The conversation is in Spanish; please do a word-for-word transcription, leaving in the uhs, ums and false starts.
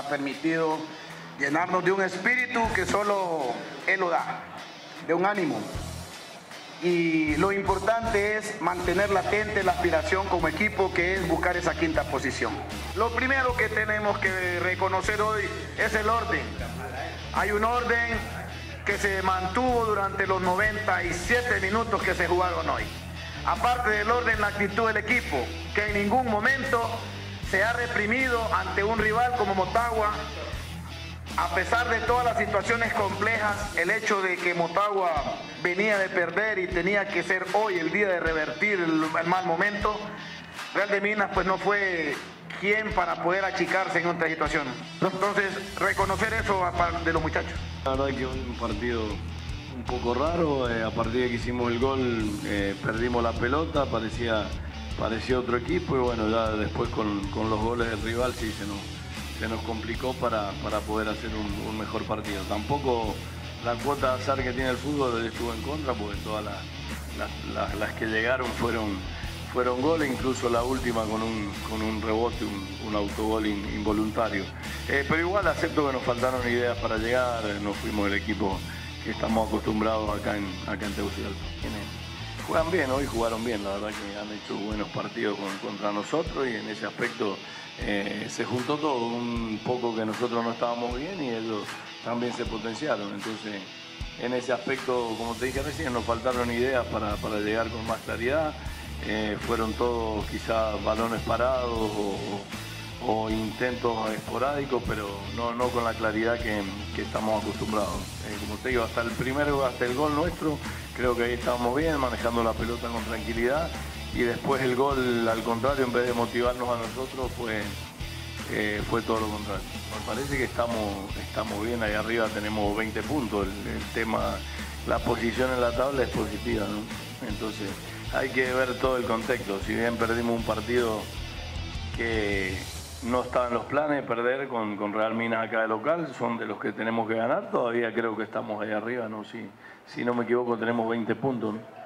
ha permitido llenarnos de un espíritu que solo Él lo da, de un ánimo. Y lo importante es mantener latente la aspiración como equipo, que es buscar esa quinta posición. Lo primero que tenemos que reconocer hoy es el orden. Hay un orden que se mantuvo durante los noventa y siete minutos que se jugaron hoy. Aparte del orden, la actitud del equipo, que en ningún momento se ha reprimido ante un rival como Motagua. A pesar de todas las situaciones complejas, el hecho de que Motagua venía de perder y tenía que ser hoy el día de revertir el, el mal momento, Real de Minas pues no fue quien para poder achicarse en otra situación. Entonces, reconocer eso de los muchachos. La verdad que un partido un poco raro, eh, a partir de que hicimos el gol eh, perdimos la pelota, parecía, parecía otro equipo y bueno, ya después con, con los goles del rival sí se nos... se nos complicó para, para poder hacer un, un mejor partido. Tampoco la cuota de azar que tiene el fútbol estuvo en contra, porque todas las, las, las, las que llegaron fueron, fueron goles, incluso la última con un, con un rebote, un, un autogol in, involuntario. Eh, pero igual acepto que nos faltaron ideas para llegar, no fuimos el equipo que estamos acostumbrados acá en, acá en Tegucigalpa. Juegan bien, hoy jugaron bien, la verdad que han hecho buenos partidos con, contra nosotros y en ese aspecto eh, se juntó todo, un poco que nosotros no estábamos bien y ellos también se potenciaron, entonces en ese aspecto, como te dije recién, nos faltaron ideas para, para llegar con más claridad, eh, fueron todos quizás balones parados o, o intentos esporádicos, pero no, no con la claridad que, que estamos acostumbrados. Eh, como te digo, hasta el primero, hasta el gol nuestro, creo que ahí estábamos bien, manejando la pelota con tranquilidad y después el gol, al contrario, en vez de motivarnos a nosotros, fue, eh, fue todo lo contrario. Me parece que estamos, estamos bien, ahí arriba tenemos veinte puntos, el, el tema, la posición en la tabla es positiva, ¿no? Entonces hay que ver todo el contexto, si bien perdimos un partido que no estaba en los planes, perder con, con Real Minas acá de local, son de los que tenemos que ganar, todavía creo que estamos ahí arriba, ¿no? Si, si no me equivoco tenemos veinte puntos, ¿no?